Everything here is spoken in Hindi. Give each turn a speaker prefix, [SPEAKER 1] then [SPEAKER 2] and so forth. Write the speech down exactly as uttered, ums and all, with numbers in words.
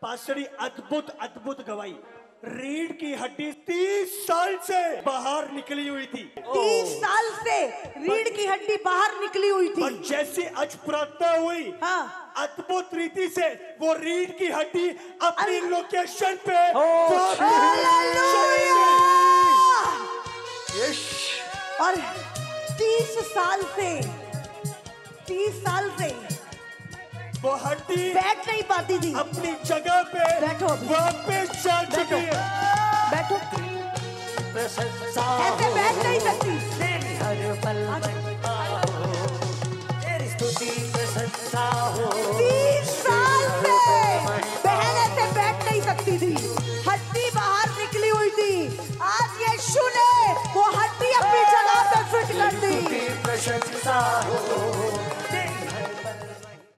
[SPEAKER 1] पासड़ी अद्भुत अद्भुत गवाही। रीढ़ की हड्डी तीस साल से बाहर निकली हुई थी।
[SPEAKER 2] तीस साल से रीढ़ की हड्डी बाहर निकली हुई थी।
[SPEAKER 1] और जैसी आज प्रार्थना हुई,
[SPEAKER 2] हाँ,
[SPEAKER 1] अद्भुत रीति से वो रीढ़ की हड्डी अपनी लोकेशन पे
[SPEAKER 2] और तीस साल से तीस साल से
[SPEAKER 1] वो हड्डी
[SPEAKER 2] बैठ नहीं पाती थी,
[SPEAKER 1] अपनी जगह पे
[SPEAKER 2] बैठो
[SPEAKER 1] वापस जा चुकी है।
[SPEAKER 2] बैठो, ऐसे बैठ नहीं सकती।
[SPEAKER 3] हर पल तेरी स्तुति प्रशंसा हो।